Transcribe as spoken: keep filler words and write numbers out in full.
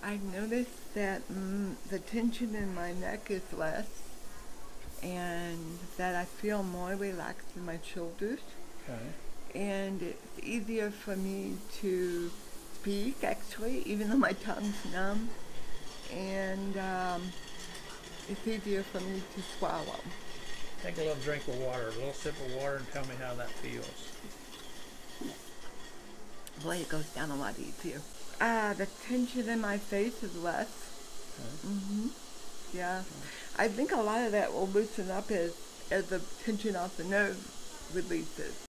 I've noticed that mm, the tension in my neck is less and that I feel more relaxed in my shoulders. Okay. And it's easier for me to speak, actually, even though my tongue's numb. And um, it's easier for me to swallow. Take a little drink of water, a little sip of water, and tell me how that feels. Boy, it goes down a lot easier. Uh, the tension in my face is less. Okay. Mm-hmm. Yeah. I think a lot of that will loosen up as, as the tension off the nerve releases.